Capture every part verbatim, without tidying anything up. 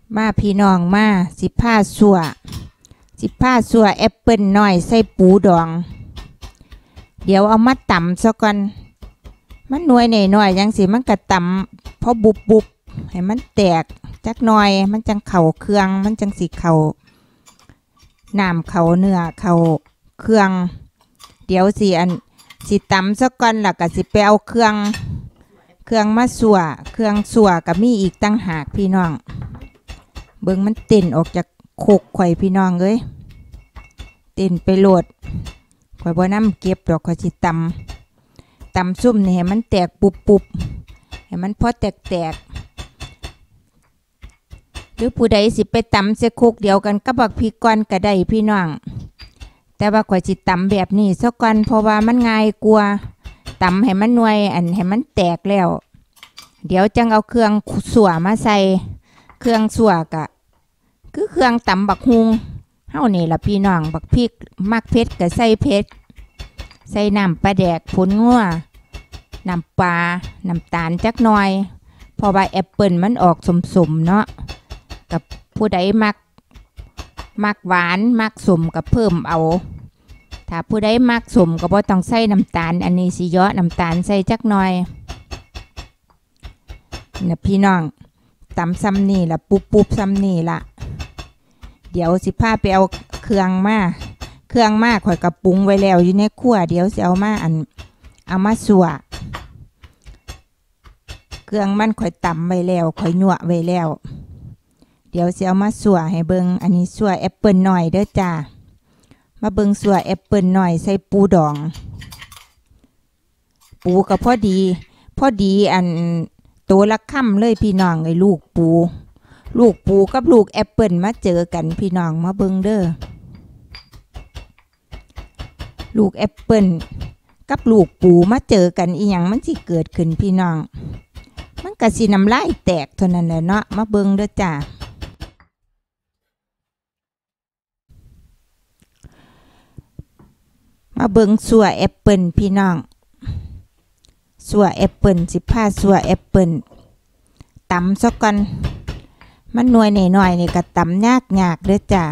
มาพี่น้องมาสิผ้าสัวสิผ้าสัวแอปเปิลน้อยใส่ปูดองเดี๋ยวเอามาตำซะก่อนมันหน่วยหน่อยๆยังสิมันกระตำพอบุบบุบให้มันแตกจักหน่อยมันจังเข่าเครื่องมันจังสิเข่าน้ำเข่าเนื้อเข่าเครื่องเดี๋ยวสิอันสิตำซะก่อนแล้วก็สิไปเอาเครื่องเครื่องมาสัวเครื่องสัวก็มีอีกตั้งหากพี่น้องเบิ่งมันเต้นออกจากโคกข่อยพี่น้องเอ้ยเต้นไปโหลดข่อยบ่นำเก็บดอกข่อยสิตำตำซุ่มนี่ให้มันแตกปุบปุบให้มันพอแตกแตกหรือผู้ใดสิไปตำเสโคกเดียวกันกับบักพริกก่อนก็ได้พี่น้องแต่ว่าข่อยสิตำแบบนี้ซะก่อนเพราะว่ามันง่ายกว่าตำให้มันหน่วยอันให้มันแตกแล้วเดี๋ยวจังเอาเครื่องสัวมาใส่เครื่องสัวกะคือเครื่องตำบักฮุงเฮานี่ล่ะพี่น้องบักพริกมักเผ็ดก็ใส่เผ็ดใส่น้ำปลาแดกผลงัวน้ำปลาน้ำตาลจักหน่อยเพราะว่าแอปเปิลมันออกสมๆเนาะกับผู้ใดมักมักหวานมักสมก็เพิ่มเอาถ้าผู้ใดมักสมก็บ่ต้องใส่น้ำตาลอันนี้สิเยอะน้ำตาลใส่จักหน่อยนะพี่น้องตำซ้ำนี่ละปุ๊บปุ๊บซ้ำนี่ละเดี๋ยวสิพาไปเอาเครื่องมาเครื่องมาข่อยกระปุงไว้แล้วอยู่ในครัวเดี๋ยวสิเอามาอันเอามาสัวเครื่องมันข่อยตำไว้แล้วข่อยหยั่วไว้แล้วเดี๋ยวสิเอามาสัวให้เบิ่งอันนี้สัวแอปเปิลหน่อยเด้อจ้ามาเบิ่งสัวแอปเปิลหน่อยใส่ปูดองปูก็พอดีพอดีอันตัวละค่ำเลยพี่น้องไอ้ลูกปูลูกปูกับลูกแอปเปิลมาเจอกันพี่น้องมาเบิ่งเด้อลูกแอปเปิลกับลูกปูมาเจอกันอีหยังมันสิเกิดขึ้นพี่น้องมันก็สิน้ำลายแตกเท่านั้นแหละเนาะมาเบิ่งเด้อจ้ามาเบิ่งสัวแอปเปิลพี่น้องสัวแอปเปิลสิผ้าสัวแอปเปิลตำซะก่อนมันหน่วยหน่อยๆนี่ก็ตำยากยากเด้อจ้า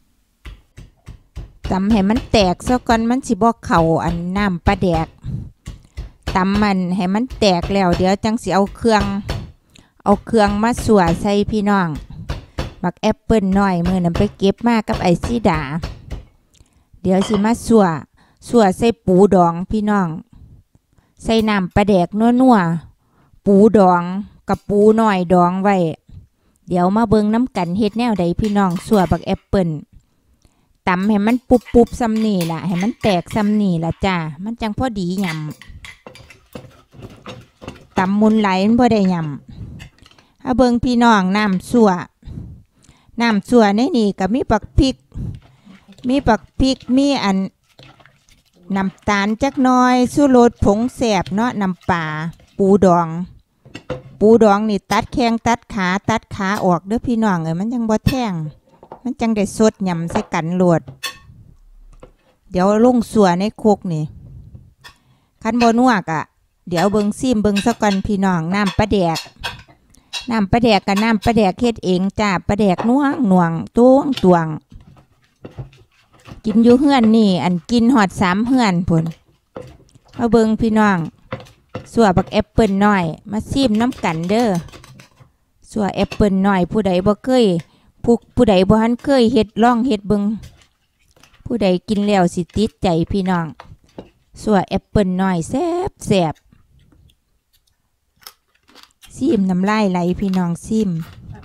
ตำให้มันแตกซะก่อนมันสิบ่เข้าอันน้ำปลาแดกตำมันให้มันแตกแล้วเดี๋ยวจังสิเอาเครื่องเอาเครื่องมาสัวใส่พี่น้องบักแอปเปิลน้อยมื้อนั้นไปเก็บมากับไอซีดาเดี๋ยวสิมาสัวสัวใส่ปูดองพี่น้องใส่น้ำปลาแดกนัวๆปูดองกับปูน้อยดองไว้เดี๋ยวมาเบิ่งน้ำกันเฮ็ดแนวใดพี่น้องสัวบักแอปเปิลตำให้มันปุบปุบซ้ำนี่ล่ะให้มันแตกซ้ำนี่ล่ะจ้ามันจังพอดียำตำมุนไหลมันพอได้ยำเอาเบิ่งพี่น้องน้ำสัวน้ำสัวในนี่ก็มีปักพริกมีปักพริกมีอันน้ำตาลจักหน่อยชูรสผงแสบเนาะน้ำปลาปูดองปูดองนี่ตัดแข้งตัดขาตัดขาออกเด้อพี่น้องเอ้ยมันยังบ่แท่งมันจังได้สดยำใส่กันโหลดเดี๋ยวลงสัวในโคกนี่คันบ่นัวกะเดี๋ยวเบิ่งซิมเบิ่งซะก่อนพี่น้องน้ำปลาแดกน้ำปลาแดกกับน้ำปลาแดกเฮ็ดเองจ้าปลาแดกนัวหน่วงตวงตวงกินอยู่เฮือนนี่อันกินหอดสามเฮือนพุ่นมาเบิ่งพี่น้องสัวบักแอปเปิลน้อยมาซิมน้ำกันเด้อสัวแอปเปิลน้อยผู้ใดบ่เคยผู้ผู้ใดบ่ทันเคยเฮ็ดลองเฮ็ดเบิ่งผู้ใดกินแล้วสิติดใจพี่น้องสัวแอปเปิลน้อยแซ่บแซ่บซิมน้ำลายไหลพี่น้องซิม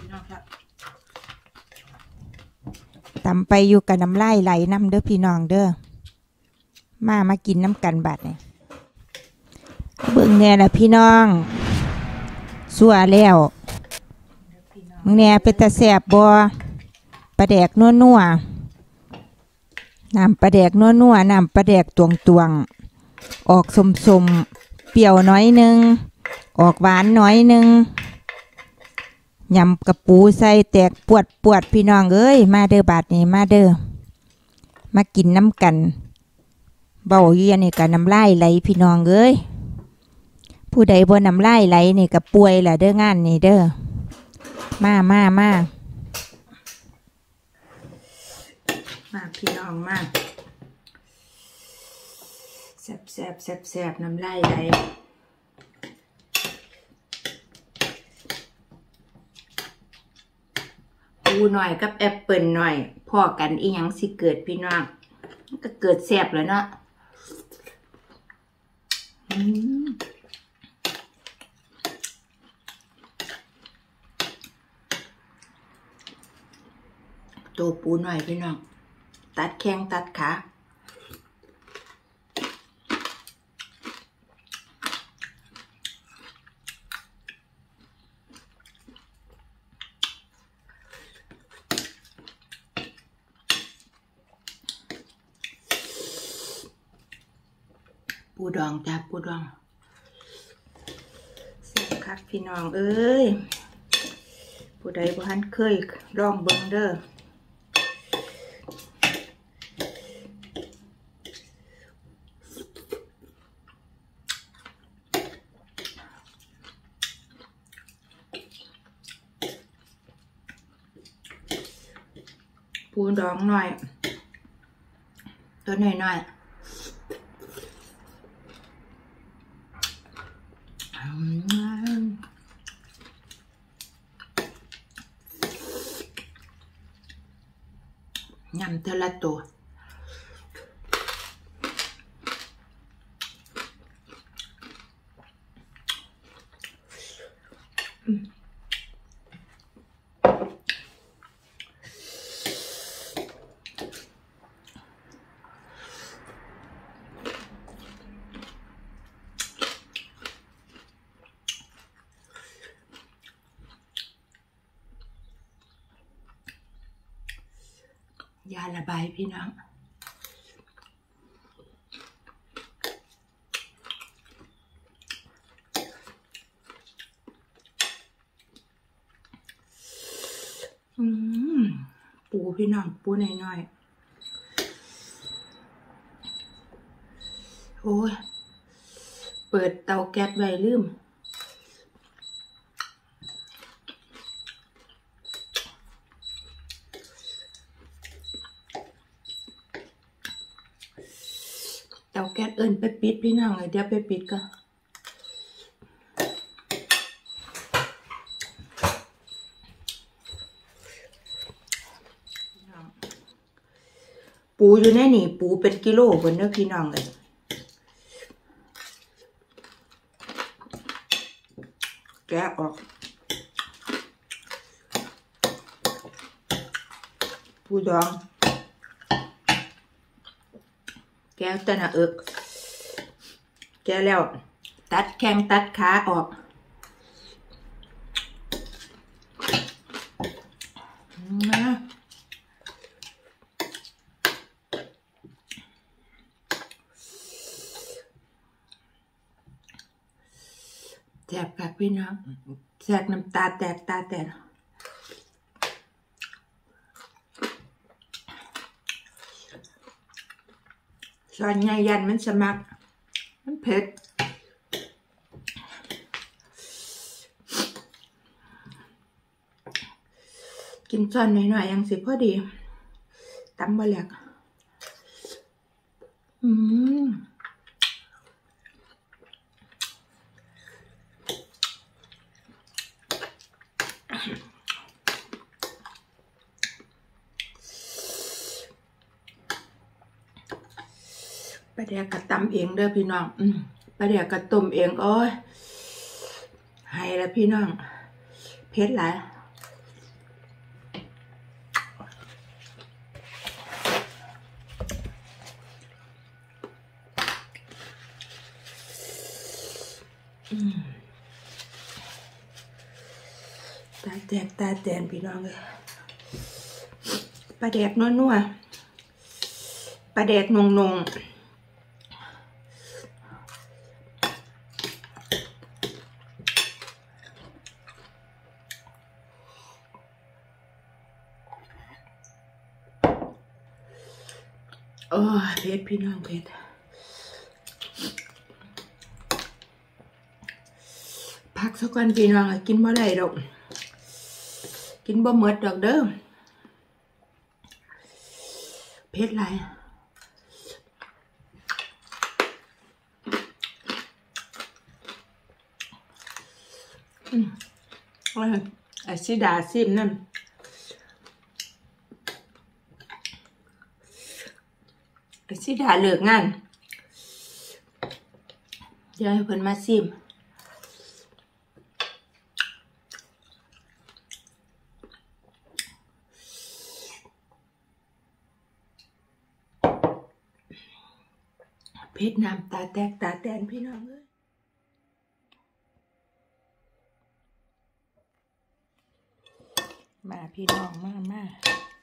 ตำไปอยู่กับน้ำลายไหลน้ำเด้อพี่น้องเด้อมามากินน้ำกันบาดเนี่ยเบิ่งแน่ละพี่น้องสัวแล้วมึงแน่เป็นตาแสบบ่ปลาแดกนัวนัวน้ำปลาแดกนัวนัวน้ำปลาแดกตวงตวงออกสมสมเปรี้ยวน้อยนึงออกหวานน้อยนึงยำกระปูใส่แตกปวดปวดพี่น้องเอ้ยมาเด้อบาดนี้มาเด้อมากินน้ำกันเบาเยี่ยนี่กับน้ำลายไหลพี่น้องเอ้ยผู้ใดบ่น้ำลายไหลนี่กับป่วยแหละเด้องานนี่เด้อมามามามาพี่น้องมากแซ่บแซ่บแซ่บแซ่บน้ำลายไหลปูหน่อยกับแอปเปิลหน่อยพอกันอีหยังสิเกิดพี่น้องก็เกิดแซ่บแล้วเนาะตัวปูหน่อยพี่น้องตัดแข้งตัดขาปูดองจ้าปูดองแซ่บคักพี่น้องเอ้ยผู้ใดบ่ทันเคยลองเบิ่งเด้อปูดองหน่อยตัวหน่อยหน่อยยำเทละตัวยาระบายพี่น้องอืมปูพี่น้องปูหน่อยๆโอ้ยเปิดเตาแก๊สไว้ลืมเตาแก๊สเอิญไปปิดพี่น้องเลยเดี๋ยวไปปิดก็ปูอยู่ในนี่ปูเป็นกิโลบนเนื้อพี่น้องเลยแกะออกปูดองแกะแต่หน้าอกแกะแล้วตัดแข้งตัดขาออกนะแซ่บกับพี่น้องแซ่บน้ำตาแตกตาแตกซอนใหญ่ยันมันสมัครมันเผ็ดกินซอนหน่อยๆยังสิพอดีตำบะแหลกอืมปลาแดกกระตำเองเด้อพี่น้องอืมปลาแดกกระต้มเองโอ้ยให้แล้วพี่น้องเผ็ดหลายตาแตกตาแตนพี่น้องเลยปลาแดกนัวๆปลาแดกนงๆโอ้เผ็ดพี่น้องเผ็ดพักสักวันพี่น้องกินบ่ได้ดอกกินบ่หมดดอกเด้อเเผ็ดไรอืมไอ้ซิดาซิมนั่นไอ้ซิดาเลิกงานเดี๋ยวให้เพิ่นมาซิมเพชรน้ำตาแตกตาแตนพี่น้องเอ้ยมาพี่น้องมามา